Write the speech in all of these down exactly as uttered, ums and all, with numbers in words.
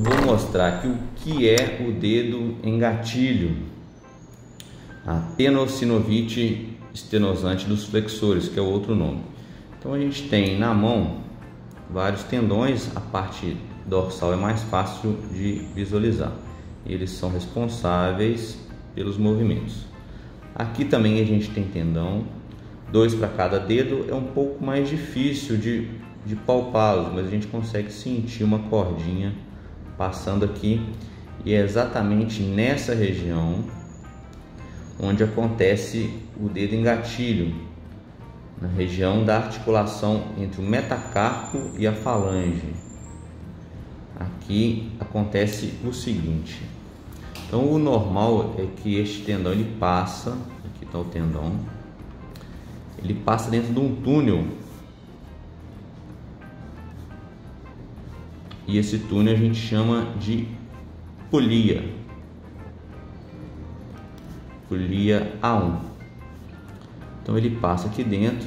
vou mostrar aqui o que é o dedo engatilho, a tenossinovite estenosante dos flexores, que é o outro nome. Então a gente tem na mão vários tendões, a parte dorsal é mais fácil de visualizar. Eles são responsáveis pelos movimentos. Aqui também a gente tem tendão, dois para cada dedo, é um pouco mais difícil de, de palpá-los, mas a gente consegue sentir uma cordinha passando aqui, e é exatamente nessa região onde acontece o dedo engatilho, na região da articulação entre o metacarpo e a falange. Aqui acontece o seguinte: então o normal é que este tendão ele passa, aqui está o tendão, ele passa dentro de um túnel, e esse túnel a gente chama de polia, polia A um. Então ele passa aqui dentro,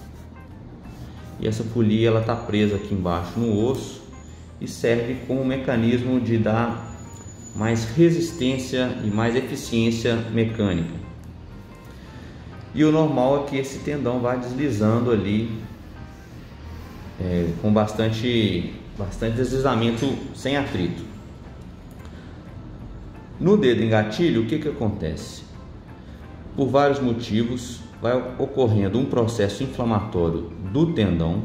e essa polia ela está presa aqui embaixo no osso e serve como um mecanismo de dar mais resistência e mais eficiência mecânica. E o normal é que esse tendão vá deslizando ali é, com bastante, bastante deslizamento sem atrito. No dedo engatilho, o que que acontece? Por vários motivos vai ocorrendo um processo inflamatório do tendão.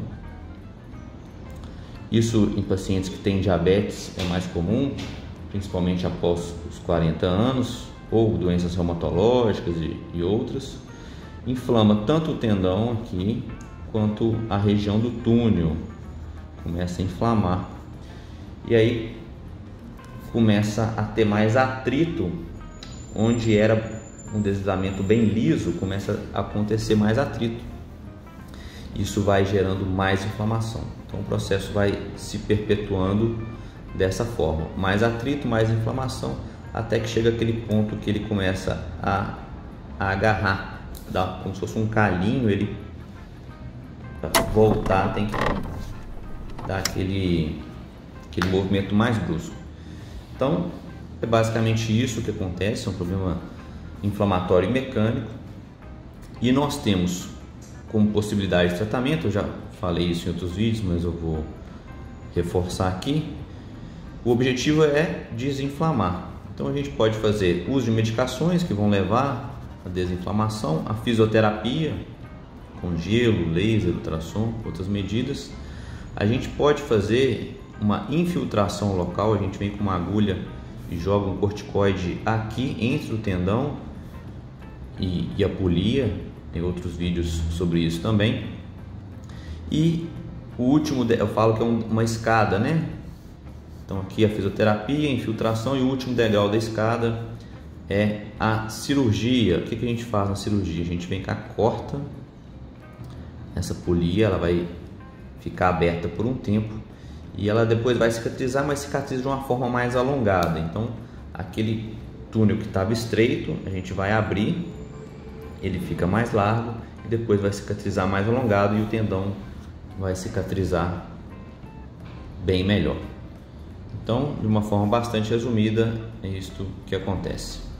Isso em pacientes que têm diabetes é mais comum, principalmente após os quarenta anos, ou doenças reumatológicas e, e outras. Inflama tanto o tendão aqui quanto a região do túnel, começa a inflamar, e aí começa a ter mais atrito. Onde era um deslizamento bem liso, começa a acontecer mais atrito. Isso vai gerando mais inflamação. Então o processo vai se perpetuando dessa forma, mais atrito, mais inflamação, até que chega aquele ponto que ele começa a, a agarrar, dá como se fosse um calinho. Ele, para voltar, tem que dar aquele, aquele movimento mais brusco. Então é basicamente isso que acontece, é um problema inflamatório e mecânico, e nós temos como possibilidade de tratamento, eu já falei isso em outros vídeos, mas eu vou reforçar aqui. O objetivo é desinflamar. Então a gente pode fazer uso de medicações que vão levar à desinflamação, a fisioterapia com gelo, laser, ultrassom, outras medidas. A gente pode fazer uma infiltração local, a gente vem com uma agulha e joga um corticoide aqui entre o tendão e, e a polia. Tem outros vídeos sobre isso também. E o último, eu falo que é uma escada, né? Então aqui a fisioterapia, a infiltração, e o último degrau da escada é a cirurgia. O que, que a gente faz na cirurgia? A gente vem cá, corta essa polia, ela vai ficar aberta por um tempo e ela depois vai cicatrizar, mas cicatriza de uma forma mais alongada. Então aquele túnel que estava estreito, a gente vai abrir, ele fica mais largo e depois vai cicatrizar mais alongado, e o tendão vai cicatrizar bem melhor. Então, de uma forma bastante resumida, é isto que acontece.